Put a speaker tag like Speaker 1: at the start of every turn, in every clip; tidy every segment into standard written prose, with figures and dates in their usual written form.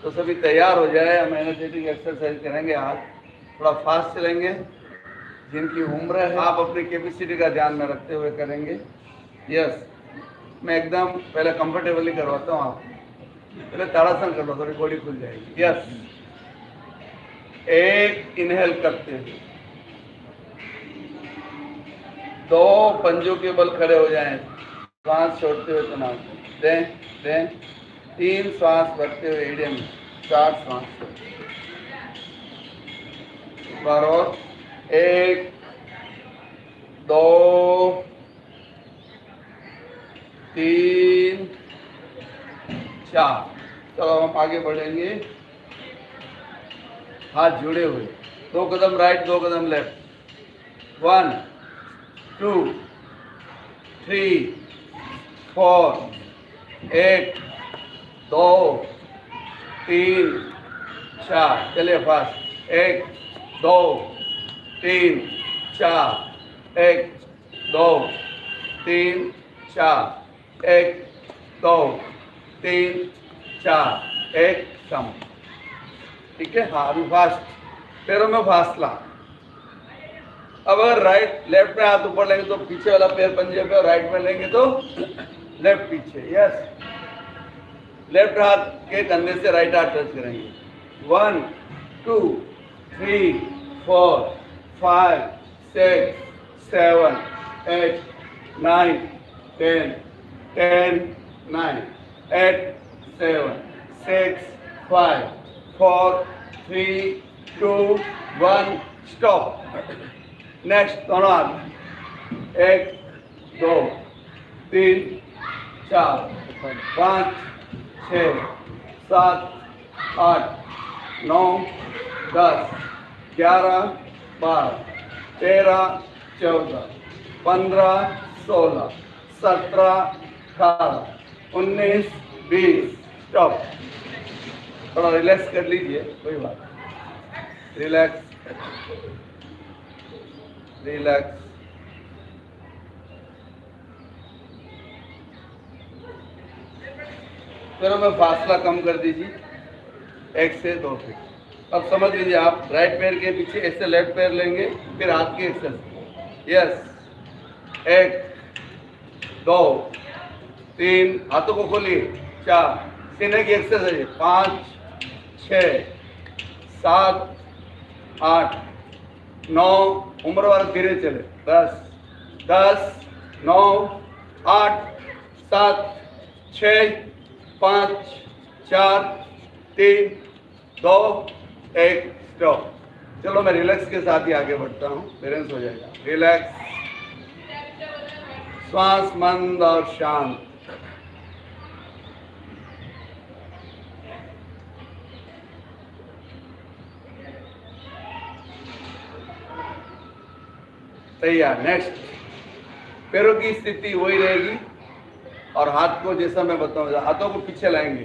Speaker 1: तो सभी तैयार हो जाए, हम एनर्जेटिक एक्सरसाइज करेंगे। आज थोड़ा फास्ट चलेंगे। जिनकी उम्र है आप अपनी कैपेसिटी का ध्यान में रखते हुए करेंगे। यस, मैं एकदम पहले कंफर्टेबली करवाता हूँ। आप पहले ताड़ासन कर लो, थोड़ी बॉडी खुल जाएगी। यस, एक इनहेल करते हैं, 2 पंजों के बल खड़े हो जाएं, सांस छोड़ते हुए तनाव दें, 3 श्वास भरते हुए ईडियम, 4 श्वास बार और 1 2 3 4। चलो हम आगे बढ़ेंगे, हाथ जुड़े हुए, 2 कदम राइट 2 कदम लेफ्ट। 1 2 3 4 1 2 3 4। चलिए फास्ट, 1 2 3 4 1 2 3 4 1 2 3 4 1 कम। ठीक है, हाँ अभी फास्ट, पैरों में फासला। अब अगर राइट लेफ्ट में हाथ ऊपर लेंगे तो पीछे वाला पैर पंजे पे, और राइट में लेंगे तो लेफ्ट पीछे। यस, लेफ्ट हाथ के कंधे से राइट हाथ टच करेंगे। 1 2 3 4 5 6 7 8 9 10 10 9 8 7 6 5 4 3 2 1 स्टॉप। नेक्स्ट दोनों हाथ, 1 2 3 4 5 6 7 8 9 10 11 12 13 14 15 16 17 18 19 20। स्टॉप। थोड़ा रिलैक्स कर लीजिए, कोई बात नहीं। Relax relax. पैरों में फासला कम कर दीजिए, 1 से 2 फीट। अब समझ लीजिए, आप राइट पैर के पीछे ऐसे लेफ्ट पैर लेंगे, फिर हाथ के एक्सरसाइज। यस, 1 2 3, हाथों को खोलिए, 4, सीने की एक्सरसाइज, 5 6 7 8 9, उम्र वाले धीरे चले, 10 9 8 7 6 5 4 3 2 1 स्टॉप। चलो मैं रिलैक्स के साथ ही आगे बढ़ता हूँ, बैलेंस हो जाएगा। रिलैक्स, श्वास मंद और शांत। तैयार। नेक्स्ट, पैरों की स्थिति वही रहेगी और हाथ को जैसा मैं बताऊंगा, हाथों को पीछे लाएंगे।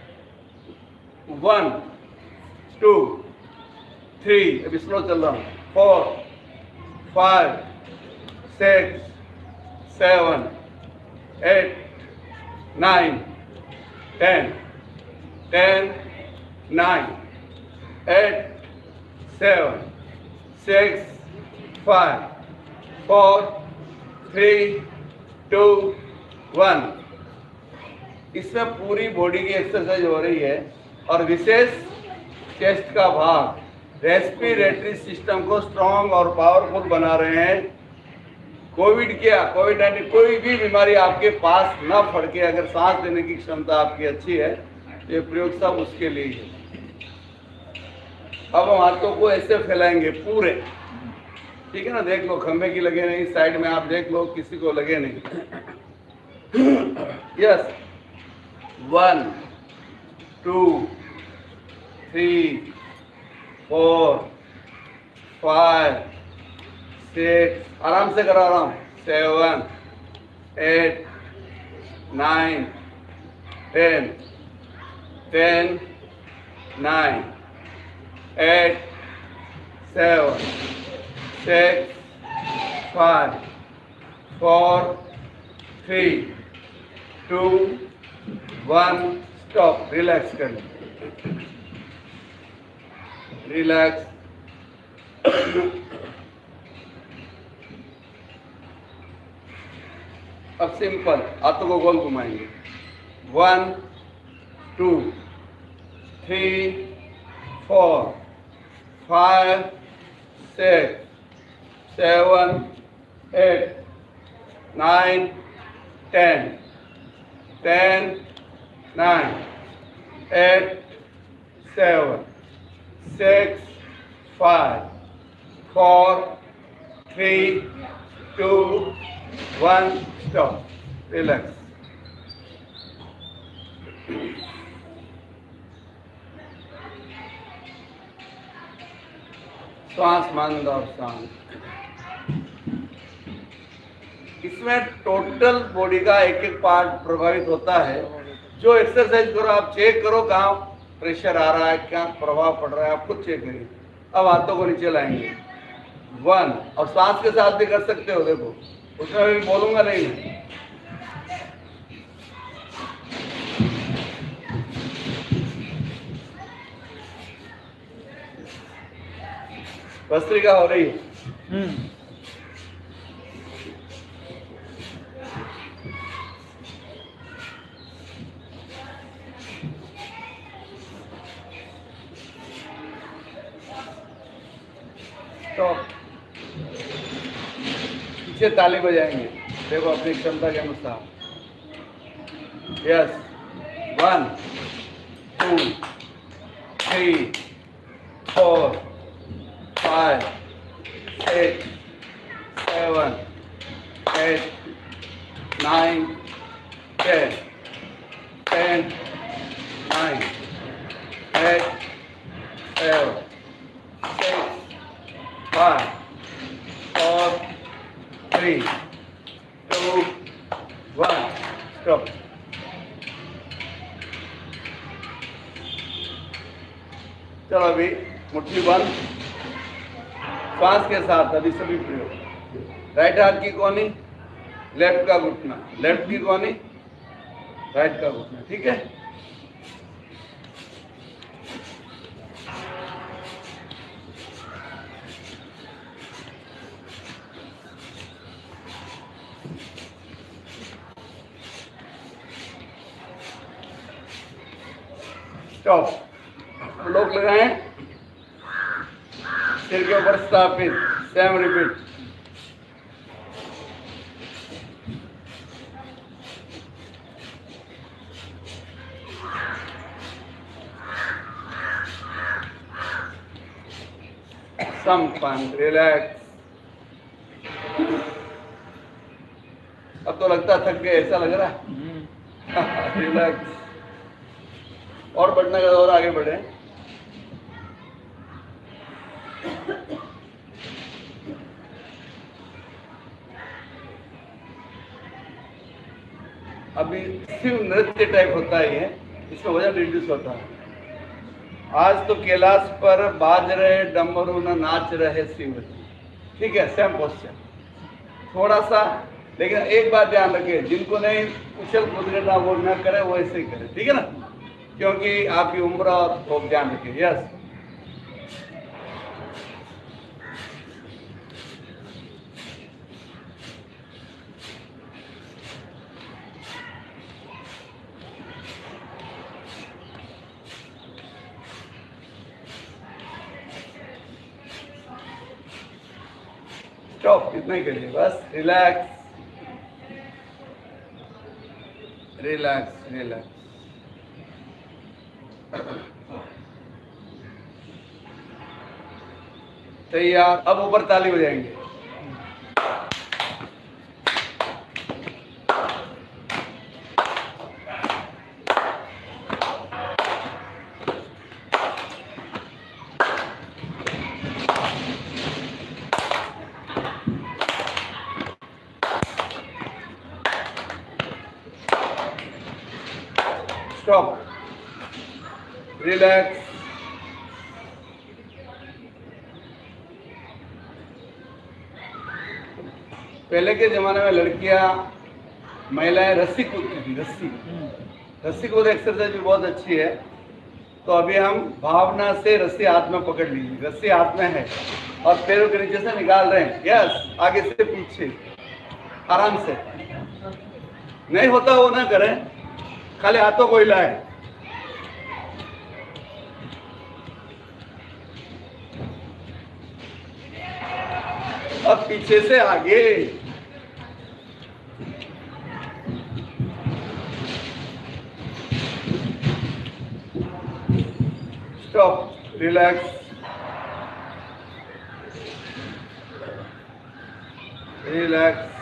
Speaker 1: 1 2 3, अभी स्लो चल रहा हूँ, 4 5 6 7 8 9 10 10 9 8 7 6 5 4 3 2 1। इसमें पूरी बॉडी की एक्सरसाइज हो रही है और विशेष चेस्ट का भाग रेस्पिरेटरी सिस्टम को स्ट्रांग और पावरफुल बना रहे हैं। कोविड-19 कोई भी बीमारी आपके पास न फड़के, अगर सांस लेने की क्षमता आपकी अच्छी है तो ये प्रयोग सब उसके लिए है। अब हम हाथों को ऐसे फैलाएंगे पूरे, ठीक है ना। देख लो, खंभे की लगे नहीं, साइड में आप देख लो, किसी को लगे नहीं। यस, 1 2 3 4 5 6, आराम से करा रहा हूँ, 7 8 9 10 10 9 8 7 6 5 4 3 2 1 स्टॉप। रिलैक्स कर लें। रिलैक्स। अब सिंपल हाथों को गोल घुमाएंगे। 1 2 3 4 5 6 7 8 9 10 10 9 8 7 6 5 4 3 2 1 stop। रिलैक्स। श्वास बंद और शांत। इसमें टोटल बॉडी का एक एक पार्ट प्रभावित होता है। जो एक्सरसाइज करो आप चेक करो कहाँ प्रेशर आ रहा है, क्या प्रभाव पड़ रहा है, आप खुद चेक करिए। अब हाथों को नीचे लाएंगे 1, और सांस के साथ भी कर सकते हो। देखो उसमें भी बोलूंगा नहीं। भस्त्रिका हो रही है। तो पीछे ताली बजाएंगे। देखो अपनी क्षमता के अनुसार। यस। 1 2 3 4 5 6 7 8 9 10 10 9 8 7 6 5 4 3 2 1 स्टॉप। चलो अभी मुट्ठी बंद, श्वास के साथ अभी सभी प्रयोग। राइट हाथ की कोनी, लेफ्ट का घुटना, लेफ्ट की कोनी, राइट का घुटना। ठीक है। स्टॉप। लोग लगाएं सिर के ऊपर स्थापित। Same repeat. संपन्न। रिलैक्स। अब तो लगता थक गए ऐसा लग रहा है। रिलैक्स। और बढ़ने का और आगे बढ़े। अभी सिर्फ नृत्य टाइप होता ही है, इसमें वजन रिड्यूस होता है। आज तो कैलाश पर बाज रहे डमरू न नाच रहे शिव। ठीक है, सेम पोस्चर थोड़ा सा। लेकिन एक बात ध्यान रखिए, जिनको नहीं कुशल कुदरत वो न करे वो ऐसे ही करे। ठीक है ना, क्योंकि आपकी उम्र और खूब ध्यान रखिए। यस। स्टॉप। इतना ही करिए बस। Relax relax relax. तैयार। अब ऊपर ताली बजाएंगे। स्टॉप। रिलैक्स। पहले के जमाने में लड़कियां महिलाएं रस्सी कूदती थी। रस्सी कूद एक्सरसाइज भी बहुत अच्छी है। तो अभी हम भावना से रस्सी हाथ में पकड़ लीजिए, रस्सी हाथ में है और पैरों के नीचे से निकाल रहे हैं। यस, आगे से पीछे आराम से, नहीं होता वो ना करें, खाली हाथों को हिलाएं। अब पीछे से आगे, स्टॉप, रिलैक्स, रिलैक्स।